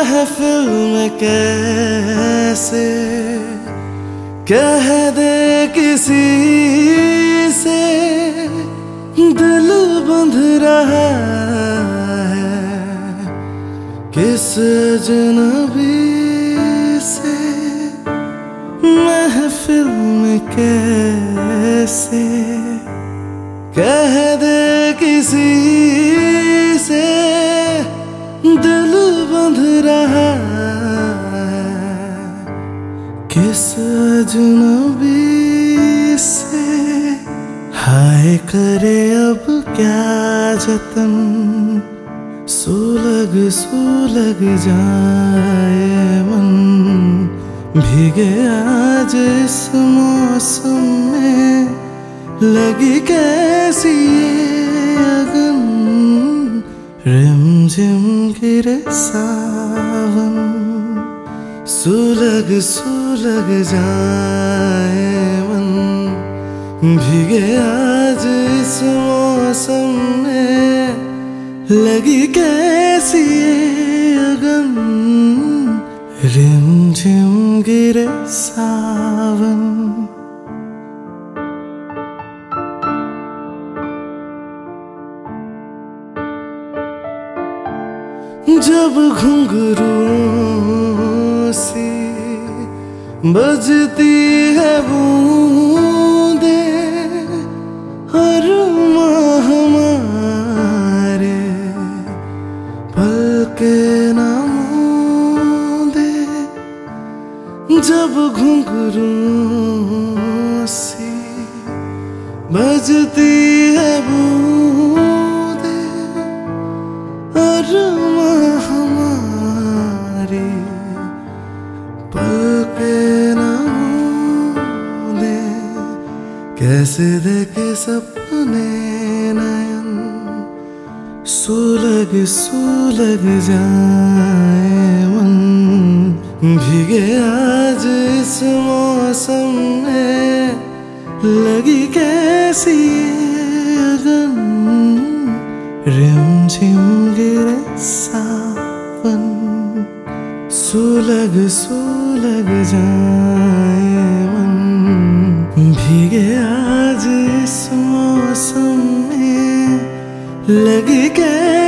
महफिल में कैसे कह दे किसी से दिल बंध रहा है किस अजनबी से। महफिल में कैसे कह दे किसी से दिल बंध रहा है किस अजनबी से। हाय करे अब क्या जतन सुलग सुलग जाए मन। भीगे आज इस मौसम में लगी कैसी ये अगन। रिमझिम गिरे सावन सुलग सुलग जाए मन। भीगे आज इस मौसम में लगी कैसी ये अगन। रिमझिम गिरे सावन। जब घुंघरूं सी बजती है बूंदे हर माह हमारे पलके न मूंदे। जब घुंघरूं सी बजती है बूंदे हर माह हमारे पलके न मूंदे। कैसे देखे सपने नयन सुलग सुलग जाए मन। भीगे आज इस मौसम में लगी कैसी अगन। रिमझिम गिरे सावन सुलग सुलग जाए मन। भीगे आज इस मौसम में लगी कैसी